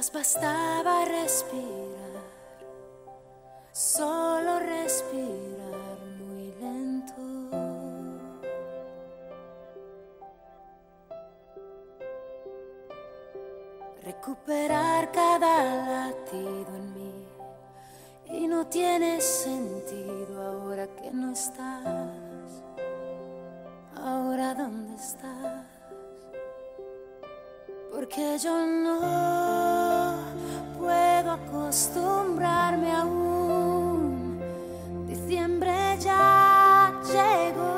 Quizás bastaba respirar, solo respirar muy lento. Recuperar cada latido en mí. Y no tiene sentido ahora que no estás. Ahora ¿dónde estás? Porque yo no puedo acostumbrarme aún. Diciembre ya llegó.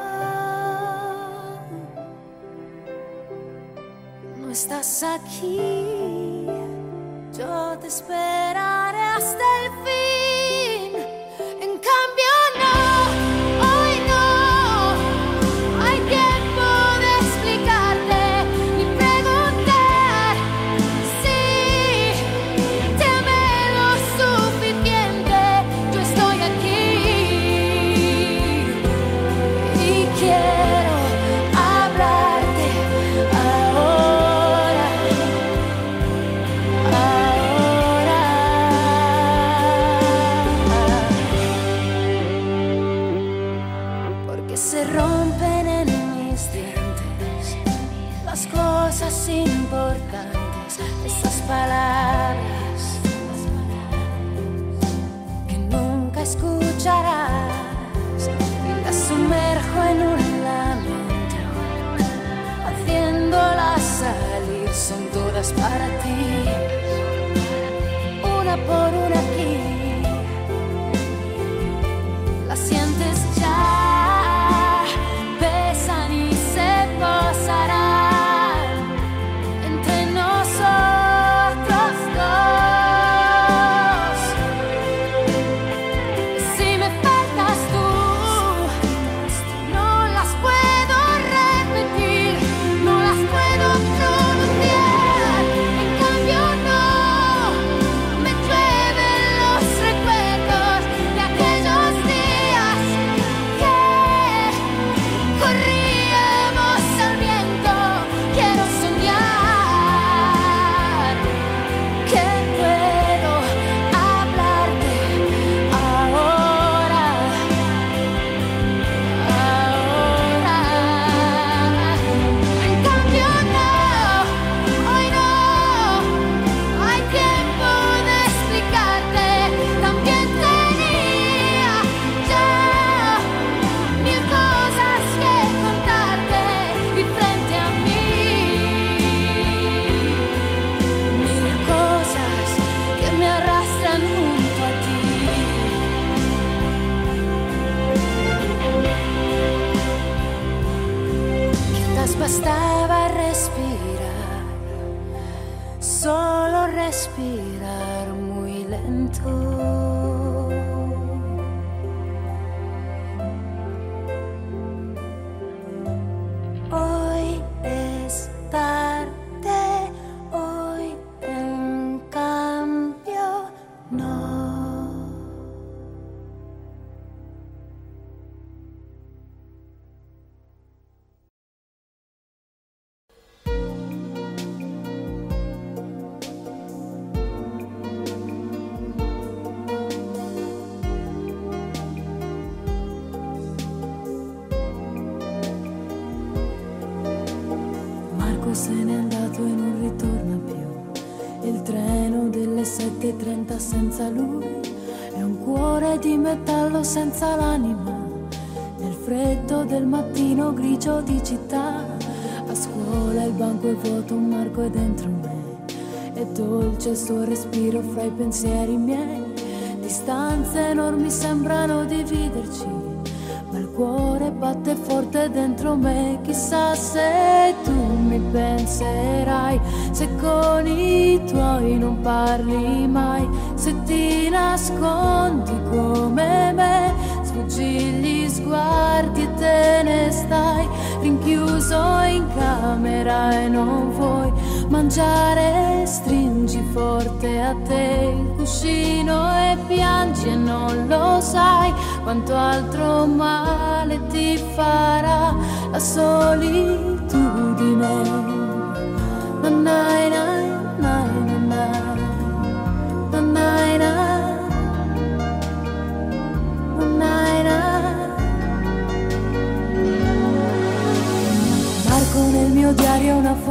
No estás aquí, yo te esperaré hasta el fin. En cambio no, hoy no hay tiempo de explicarte ni preguntar si te amé lo suficiente. Yo estoy aquí y quiero hablarte ahora, porque se rompen en mis dientes las cosas importantes, esas palabras que nunca escucharás. Y las sumerjo en un lamento, haciéndolas salir, son todas para ti, una por una aquí. Las sientes ya, pesan y se posarán entre nosotros dos. Si me faltas tú, no las puedo repetir, no las puedo pronunciar. En cambio no, me llueven los recuerdos de aquellos días que corríamos al viento. Quiero soñar que puedo hablarte ahora, ahora. En cambio no, hoy no hay tiempo de explicarte. También tenía ya mil cosas que contarte y frente a mí mil cosas que me arrastran junto a ti. Quizás bastaba respirar, solo respirar muy lento. Hoy es tarde, hoy en cambio no. Marco se n'è andato e non ritorna più. Il treno delle 7:30 senza lui è un cuore di metallo senza l'anima. Nel freddo del mattino grigio di città, a scuola il banco è vuoto, un Marco è dentro me. È dolce il suo respiro fra i pensieri miei. Distanze enormi sembrano dividerci, ma il cuore batte forte dentro me. Chissà se tu mi penserai, se con i tuoi non parli mai, se ti nascondi come me, sfuggi gli sguardi e te ne stai rinchiuso in camera e non vuoi mangiare. Stringi forte a te il cuscino e piangi e non lo sai quanto altro male ti farà la solitudine. Na na na na na na.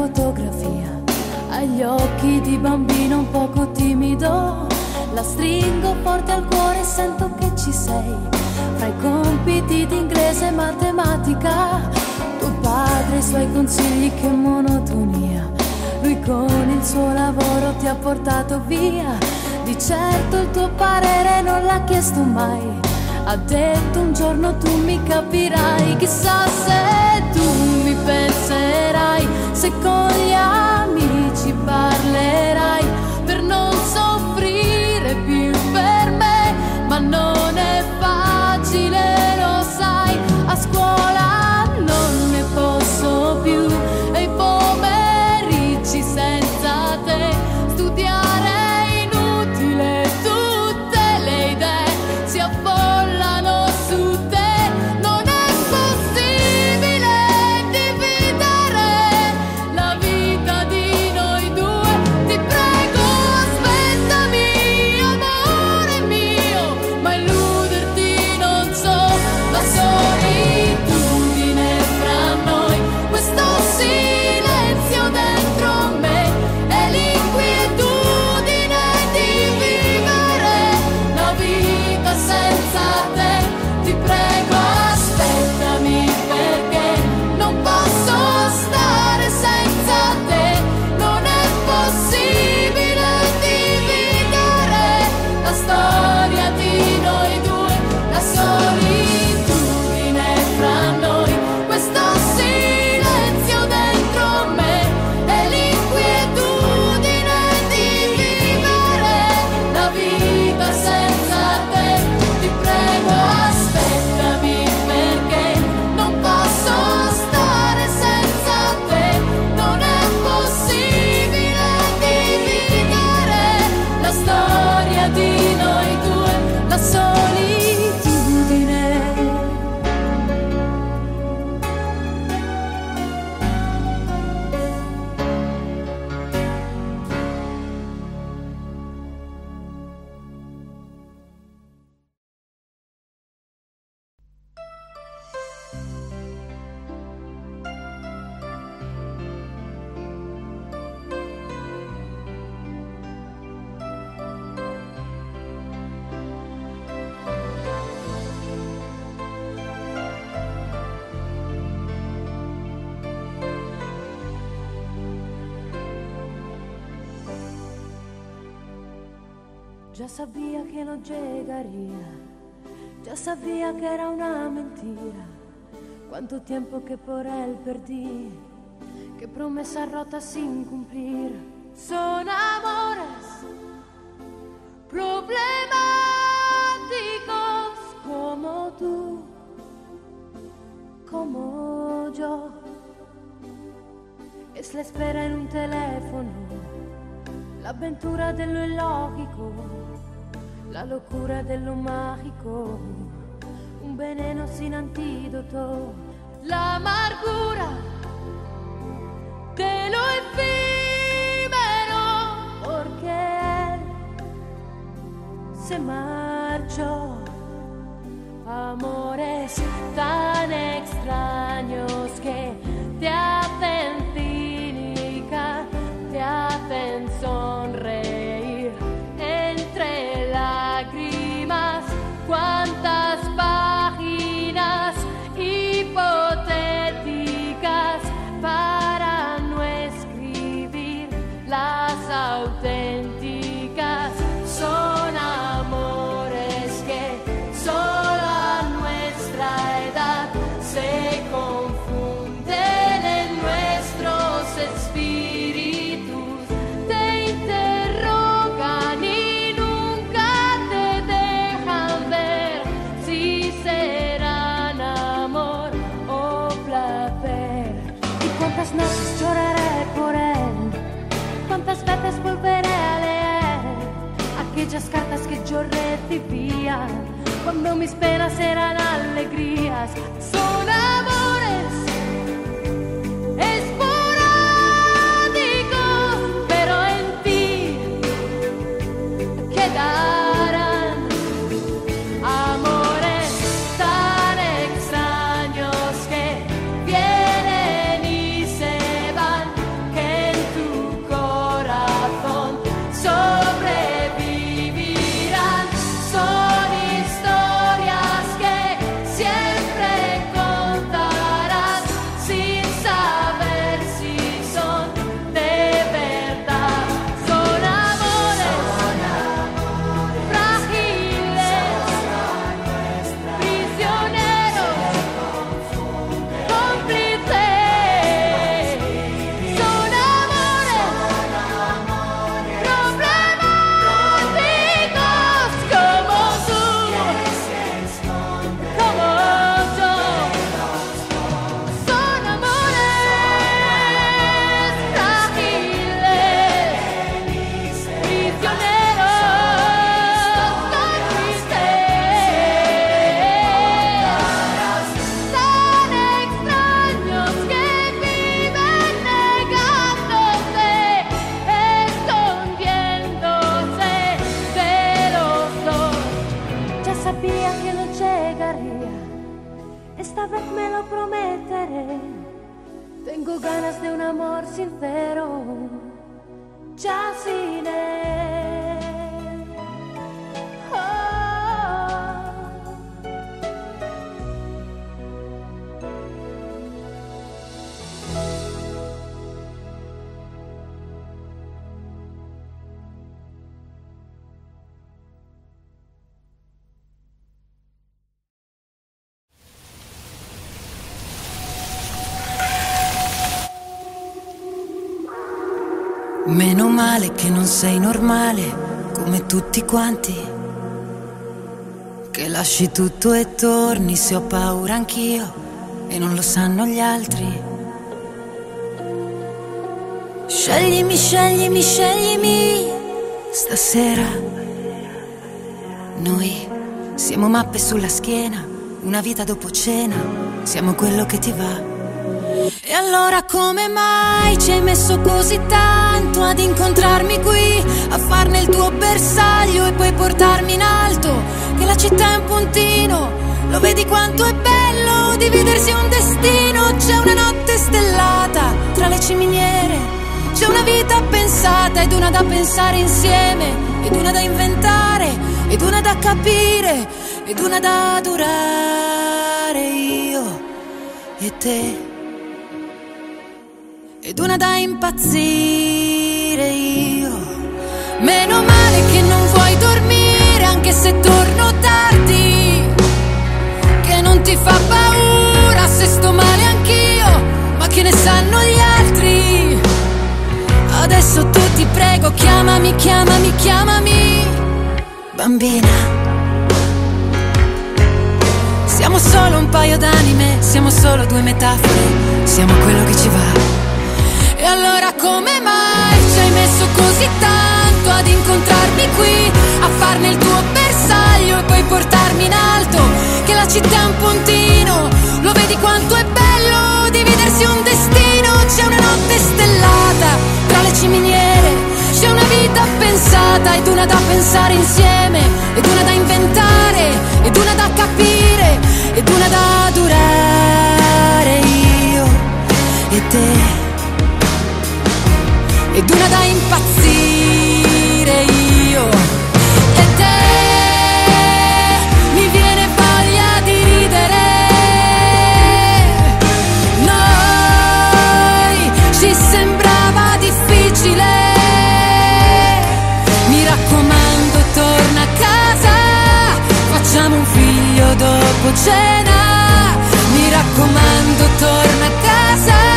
fotografia, agli occhi di bambino un poco timido. La stringo forte al cuore e sento che ci sei. Fra i compiti di inglese e matematica, tuo padre e i suoi consigli, che monotonia. Lui con il suo lavoro ti ha portato via. Di certo il tuo parere non l'ha chiesto mai. Ha detto un giorno tu mi capirai. Chissà se tu mi penserai, se con gli amici parlerai, per non soffrire più per me. Ma non è facile, lo sai, a scuola non ne posso più. E i pomeriggi senza te, studiare è inutile, tutte le idee si affollano su te. Non è possibile dividere la vita di noi due. Ti prego aspettami, amore mio, ma illuderti non so. La solitudine fra noi, questo silenzio dentro me, e l'inquietudine di vivere la vita senza te. Ti prego aspettami, perché non posso stare senza te. Non è possibile dividere la storia di noi due. La solitudine fra noi, questo silenzio dentro me, e l'inquietudine di vivere la vita senza te. Ti prego aspettami, perché non posso stare senza te. Non è possibile dividere la storia di noi due. La solitudine. Ya sabía que no llegaría, ya sabía que era una mentira. Cuánto tiempo que por él perdí, qué promesas rotas sin cumplir. Son amores problemáticos como tú, como yo. Es la espera en un teléfono, l'avventura dello illogico, la locura dello magico, un veleno sin antidoto, l'amargura de lo efímero, porque él se marchó. Amores tan extraños que te hacen cínica, te hacen sonreír entre lágrimas. Cuántas páginas hipotéticas para no escribir las auténticas. Son amores que solo a nuestra edad se confunden en nuestros espíritus. Te interrogan y nunca te dejan ver si serán amor o placer. Y cuántas noches lloraré por él, cuántas veces volveré a leer aquellas cartas que yo recibía cuando mis penas eran alegrías. Son amores esporádicos, pero en ti quedarán amores tan extraños que vienen y se van, que esta vez me lo prometeré. Tengo ganas de un amor sincero, ya sin él. Meno male che non sei normale come tutti quanti, che lasci tutto e torni se ho paura anch'io e non lo sanno gli altri. Sceglimi, sceglimi, sceglimi stasera. Noi siamo mappe sulla schiena, una vita dopo cena, siamo quello che ti va. E allora come mai ci hai messo così tanto ad incontrarmi qui, a farne il tuo bersaglio e poi portarmi in alto? Che la città è un puntino, lo vedi quanto è bello dividersi un destino. C'è una notte stellata tra le ciminiere, c'è una vita pensata ed una da pensare insieme, ed una da inventare, ed una da capire, ed una da durare, io e te. Ed una da impazzire, io. Meno male che non vuoi dormire anche se torno tardi, che non ti fa paura se sto male anch'io, ma che ne sanno gli altri? Adesso tu ti prego, chiamami, chiamami, chiamami bambina. Siamo solo un paio d'anime, siamo solo due metafore, siamo quello che ci va. E allora come mai ci hai messo così tanto ad incontrarmi qui, a farne il tuo bersaglio e poi portarmi in alto? Che la città è un puntino, lo vedi quanto è bello dividersi un destino. C'è una notte stellata tra le ciminiere, c'è una vita pensata ed una da pensare insieme, ed una da inventare, ed una da capire, ed una da durare, io e te. Ed una da impazzire, io e te. Mi viene voglia di ridere. Noi ci sembrava difficile. Mi raccomando, torna a casa, facciamo un figlio dopo cena. Mi raccomando, torna a casa.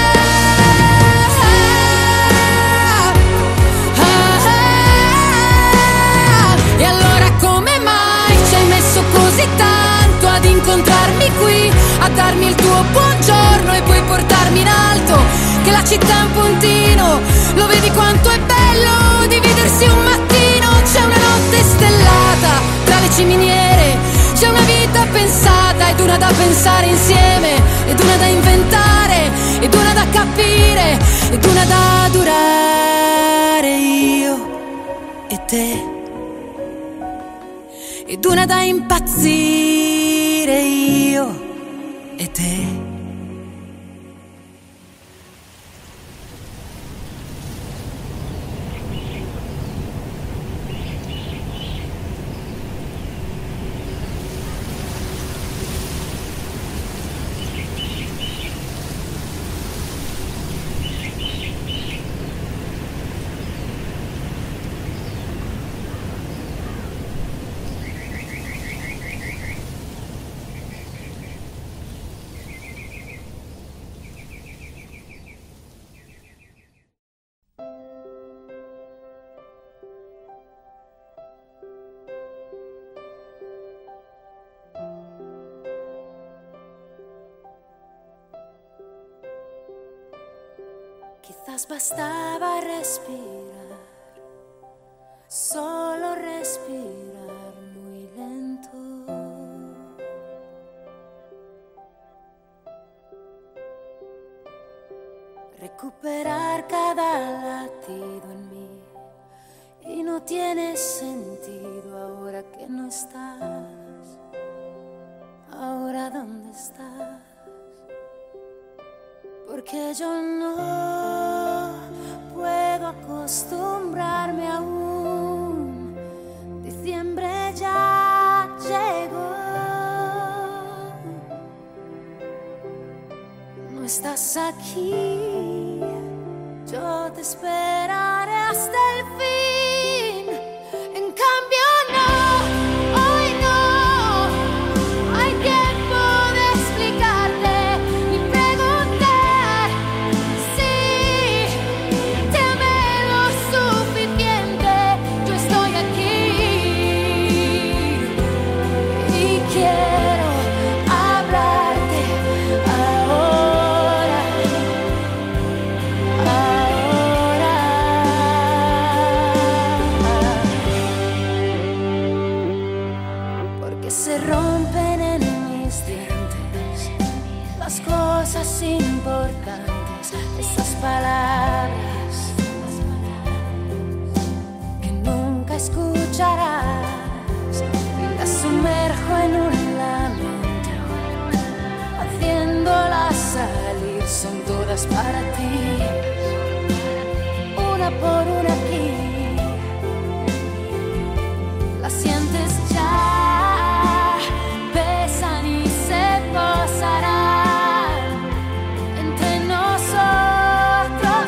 Così tanto ad incontrarmi qui, a darmi il tuo buongiorno e poi portarmi in alto. Che la città è un puntino, lo vedi quanto è bello dividersi un mattino. C'è una notte stellata tra le ciminiere, c'è una vita pensata ed una da pensare insieme, ed una da inventare, ed una da capire, ed una da durare, io e te. Ed una da impazzire, io e te. Quizás bastaba respirar, solo respirar muy lento. Recuperar cada latido en mí, y no tiene sentido ahora que no estás. Ahora importa dónde estás, porque yo no puedo acostumbrarme aún. Diciembre ya llegó, no estás aquí, yo te esperaré hasta el fin. En cambio no, hoy no hay tiempo de explicarte ni preguntar si te amé lo suficiente. Yo estoy aquí y quiero hablarte ahora, porque se rompen en mis dientes las cosas importantes, esas palabras que nunca escucharás, y las sumerjo en un lamento, haciéndolas salir, son todas para ti, una por una aquí, las sientes ya, pesan y se posarán entre nosotros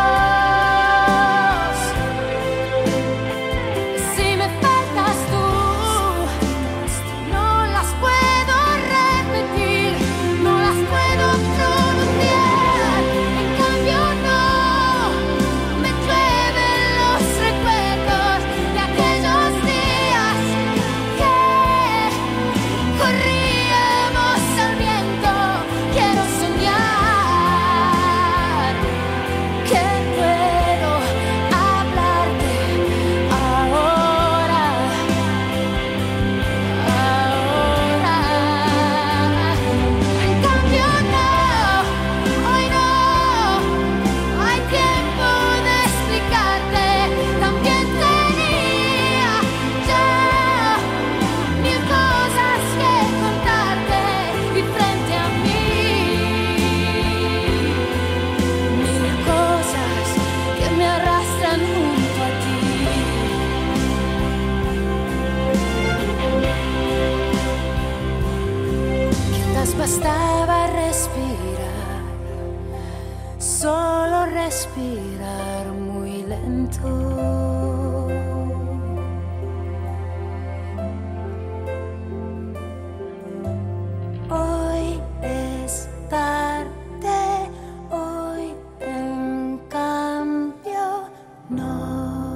dos. Si me faltas tú, no las puedo repetir, no las puedo pronunciar. En cambio no, me llueven los recuerdos de aquellos días que corríamos al viento. Quiero soñar que puedo hablarte ahora, En cambio no, hoy no hay tiempo de explicarte. También tenía ya mil cosas que contarte y frente a mí, mil cosas que me arrastran junto a ti. Quizás bastaba respirar, solo respirar muy lento. Hoy es tarde, hoy en cambio no.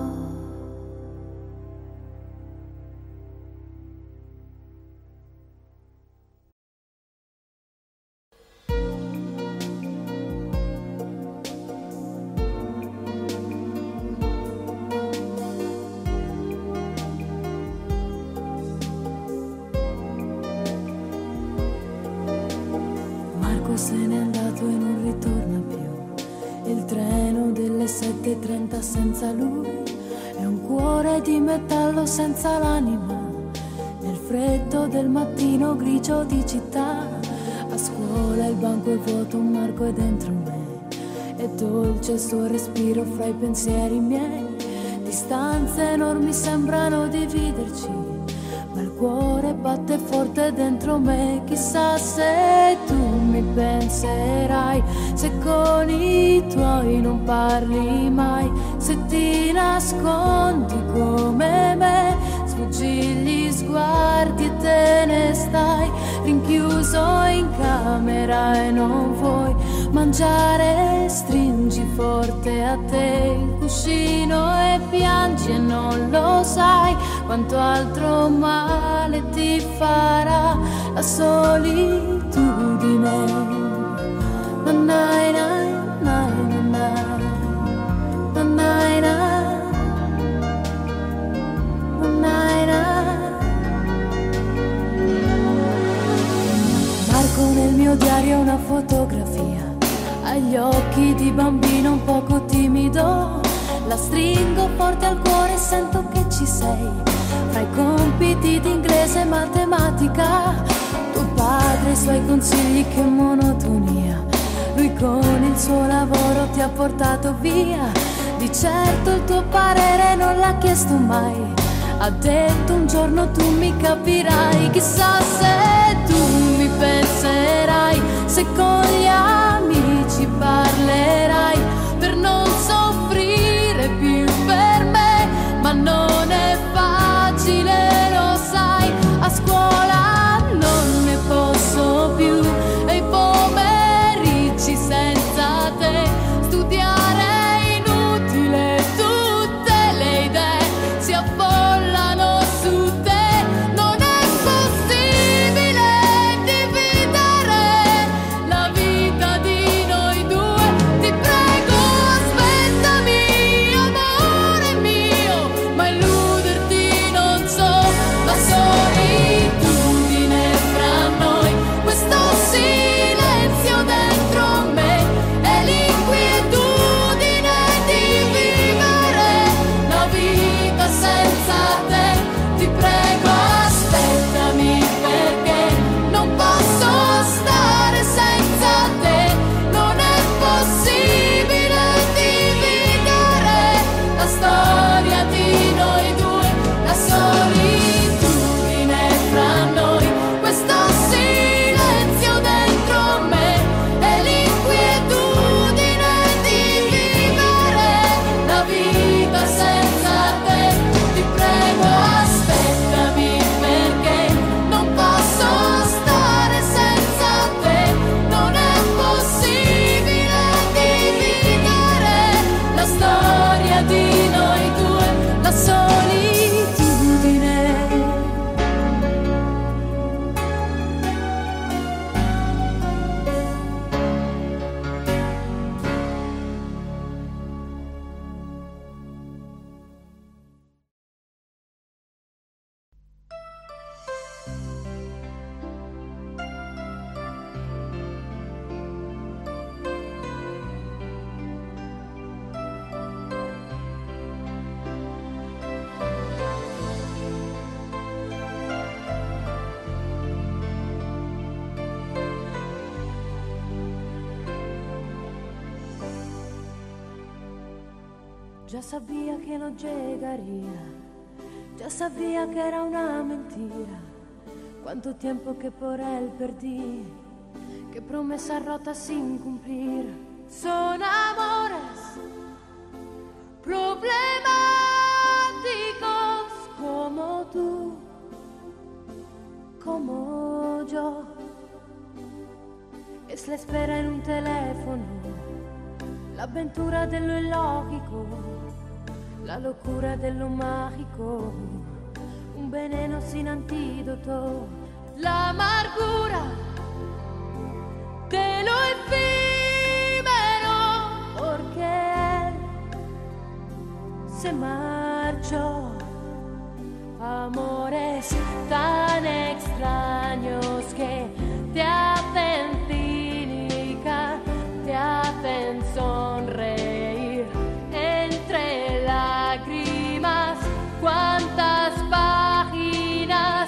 Marco se n'è andato e non ritorna più. Il treno delle 7:30 senza lui è un cuore di metallo senza l'anima. Nel freddo del mattino grigio di città, a scuola il banco è vuoto, un Marco è dentro me. È dolce il suo respiro fra i pensieri miei. Distanze enormi sembrano dividerci, ma il cuore batte forte dentro me. Chissà se tu mi penserai, se con i tuoi non parli mai, se ti nascondi come me, sfuggi gli sguardi e te ne stai rinchiuso in camera e non vuoi mangiare. Stringi forte a te il cuscino e piangi e non lo sai quanto altro male ti farà la solitudine. Nanai, nai, nai, nanai, nanai, nanai, nanai. Marco nel mio diario una fotografia, ha gli occhi di bambino un poco timido. La stringo forte al cuore e sento che ci sei. Fra i compiti di inglese e matematica, tu padre, i suoi consigli, che monotonia. Lui con il suo lavoro ti ha portato via. Di certo il tuo parere non l'ha chiesto mai. Ha detto un giorno tu mi capirai. Chissà se tu mi penserai, se con gli amici parlerai, per non soffrire più per me. Ma non è facile, lo sai, a scuola non ne posso più. E i pomeriggi senza te, studiare è inutile, tutte le idee si affollano su te. Non è possibile dividere la vita di noi due. Ti prego, aspettami, amore mio, ma illuderti non so. La solitudine fra noi, questo silenzio dentro me, è l'inquietudine di vivere la vita senza te. Ti prego, aspettami, perché non posso stare senza te. Non è possibile dividere la storia di noi due. La solitudine fra noi, questo silenzio dentro me, è l'inquietudine di vivere la vita senza te. Ti prego, aspettami, perché non posso stare senza te. Non è possibile dividere la storia di noi due. La solitudine. Ya sabía que no llegaría, ya sabía que era una mentira. Cuánto tiempo que por él perdí, qué promesas rotas sin cumplir. Son amores problemáticos como tú, como yo. Es la espera en un teléfono, la avventura dello illogico, la locura dello magico, un veneno sin antídoto, la amargura de lo efímero, porque él se marchó. Amores tan extraños que te hacen cínica, te hacen sonreír entre lágrimas. Cuántas páginas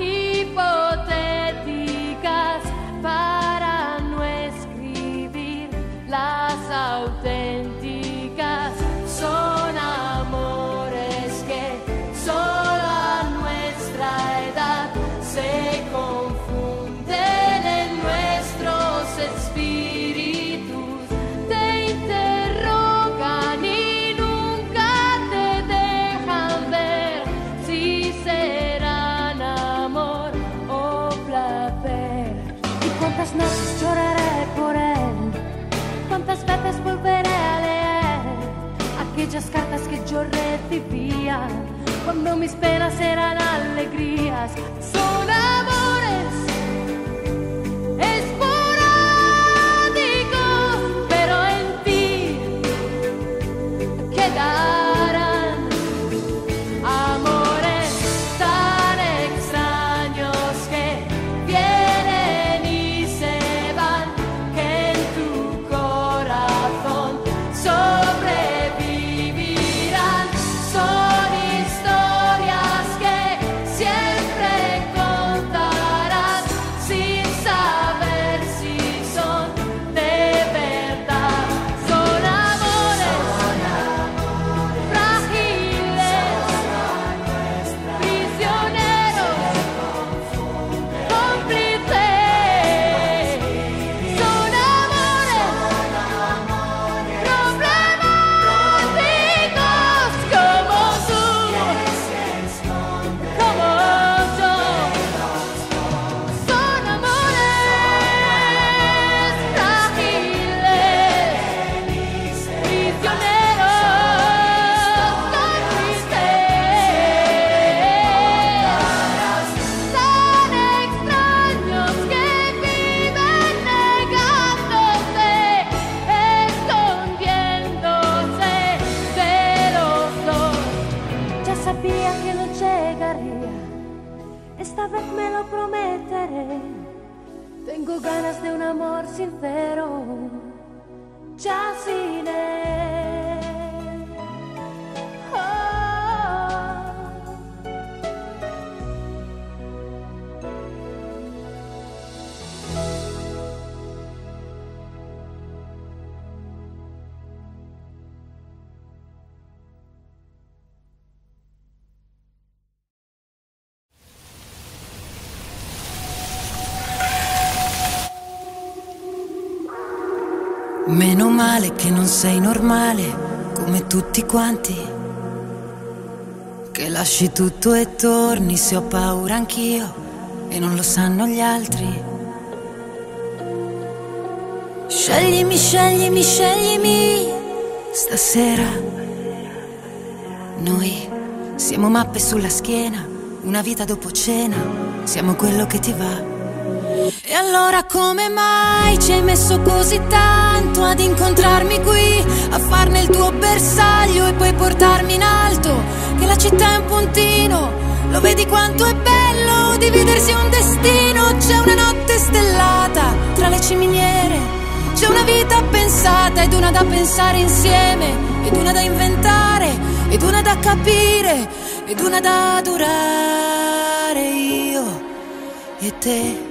hipotéticas para no escribir las auténticas. Son amores que solo a nuestra edad se confunden en nuestros espíritus. Te interrogan y nunca te dejan ver si serán amor o placer. Y cuántas noches lloraré por él, cuántas veces volveré a leer aquellas cartas que yo recibía cuando mis penas eran alegrías. Son amores esporádicos, pero en ti quedarán. Amores tan extraños que vienen y se van, que en tu corazón sobrevivirán. Son historias que siempre contaré. llegaría. Esta vez me lo prometeré. Tengo ganas de un amor sincero. Chasine. Meno male che non sei normale come tutti quanti, che lasci tutto e torni se ho paura anch'io e non lo sanno gli altri. Sceglimi, sceglimi, sceglimi stasera. Noi siamo mappe sulla schiena, una vita dopo cena, siamo quello che ti va. E allora come mai ci hai messo così tanto ad incontrarmi qui, a farne il tuo bersaglio e poi portarmi in alto? Che la città è un puntino, lo vedi quanto è bello dividersi un destino. C'è una notte stellata tra le ciminiere, c'è una vita pensata ed una da pensare insieme, ed una da inventare, ed una da capire, ed una da durare io e te.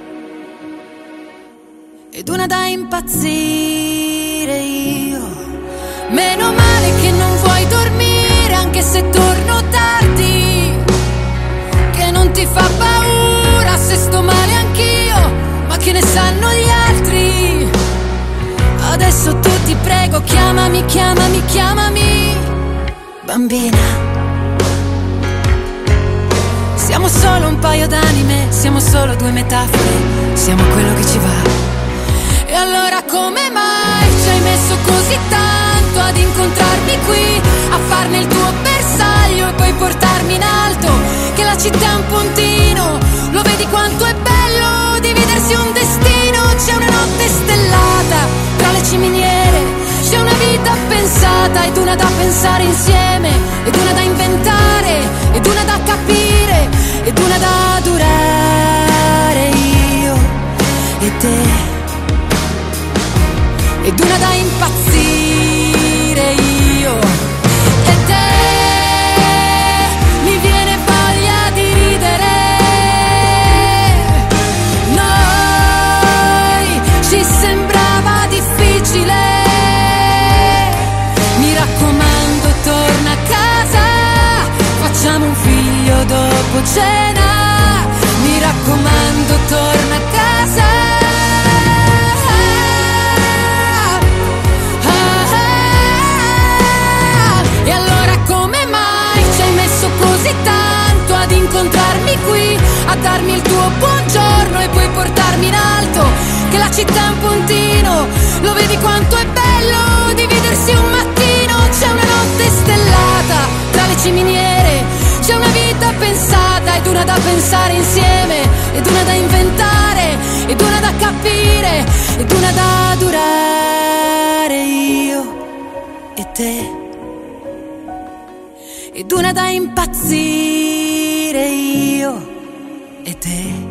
Ed una da impazzire io. Meno male che non vuoi dormire anche se torno tardi, che non ti fa paura se sto male anch'io, ma che ne sanno gli altri. Adesso tu ti prego chiamami, chiamami, chiamami bambina. Siamo solo un paio d'anime, siamo solo due metafore, siamo quello che ci va. E allora come mai ci hai messo così tanto ad incontrarmi qui, a farne il tuo bersaglio e poi portarmi in alto? Che la città è un puntino, lo vedi quanto è bello dividersi un destino. C'è una notte stellata tra le ciminiere, c'è una vita pensata ed una da pensare insieme, ed una da inventare, ed una da capire, ed una da durare io e te. Ed una da impazzire io e te. Mi viene voglia di ridere. Noi ci sembrava difficile. Mi raccomando torna a casa, facciamo un figlio dopo cena. Mi raccomando torna a casa. Tanto ad incontrarmi qui, a darmi il tuo buongiorno e poi portarmi in alto. Che la città è un puntino, lo vedi quanto è bello dividersi un mattino. C'è una notte stellata tra le ciminiere, c'è una vita pensata ed una da pensare insieme, ed una da inventare, ed una da capire, ed una da durare io e te. Ed una da impazzire io e te.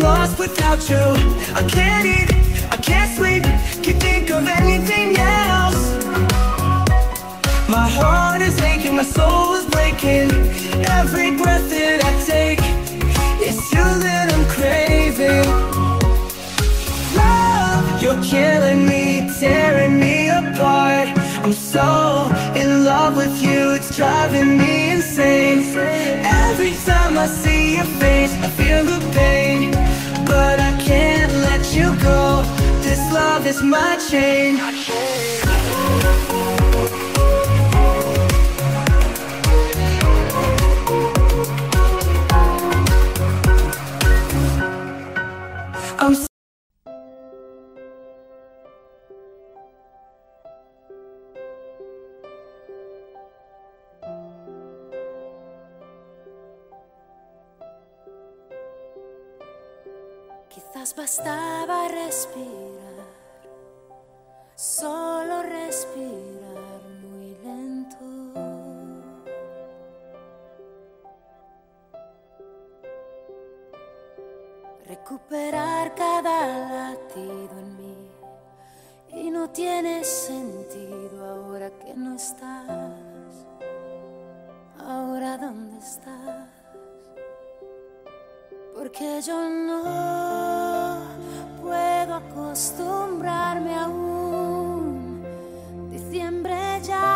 lost without you. I can't eat, I can't sleep, can't think of anything else. My heart is aching, my soul is breaking. Every breath that I take, it's you that I'm craving. Love, you're killing me, tearing me apart. I'm so in love with you, it's driving me insane. Every time I see your face, I feel the pain, but I can't let you go. This love is my chain. I'm Quizás bastaba respirar, solo respirar muy lento. Recuperar cada latido en mí, y no tiene sentido ahora que no estás. Ahora ¿dónde estás? Porque yo no puedo acostumbrarme aún. Diciembre ya